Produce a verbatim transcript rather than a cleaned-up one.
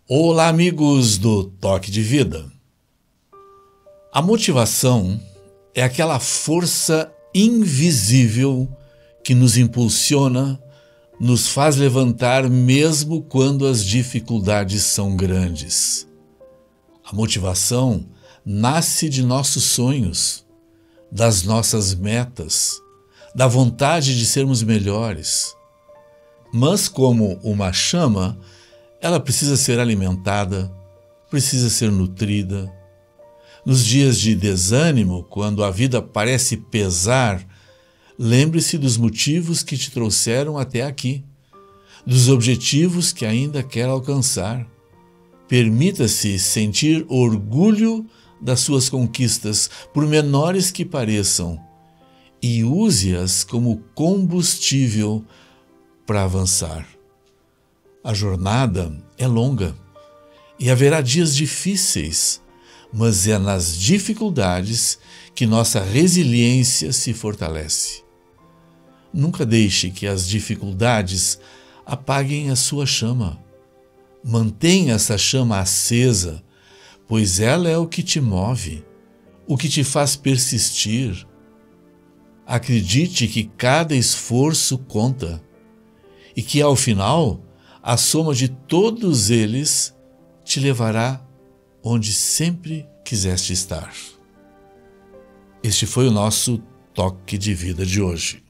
Olá, amigos do Toque de Vida. A motivação é aquela força invisível que nos impulsiona, nos faz levantar mesmo quando as dificuldades são grandes. A motivação nasce de nossos sonhos, das nossas metas, da vontade de sermos melhores. Mas como uma chama, ela precisa ser alimentada, precisa ser nutrida. Nos dias de desânimo, quando a vida parece pesar, lembre-se dos motivos que te trouxeram até aqui, dos objetivos que ainda quer alcançar. Permita-se sentir orgulho das suas conquistas, por menores que pareçam, e use-as como combustível para avançar. A jornada é longa e haverá dias difíceis, mas é nas dificuldades que nossa resiliência se fortalece. Nunca deixe que as dificuldades apaguem a sua chama. Mantenha essa chama acesa, pois ela é o que te move, o que te faz persistir. Acredite que cada esforço conta e que, ao final, a soma de todos eles te levará onde sempre quiseste estar. Este foi o nosso Toque de Vida de hoje.